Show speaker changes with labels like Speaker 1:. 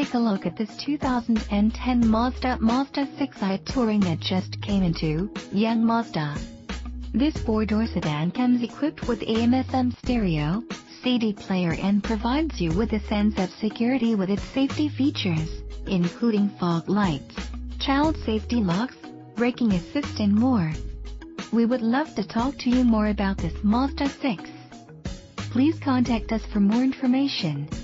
Speaker 1: take a look at this 2010 Mazda 6i Touring that just came into young Mazda. This 4-door sedan comes equipped with AM/FM stereo, CD player and provides you with a sense of security with its safety features, including fog lights, child safety locks, braking assist and more. We would love to talk to you more about this Mazda 6. Please contact us for more information.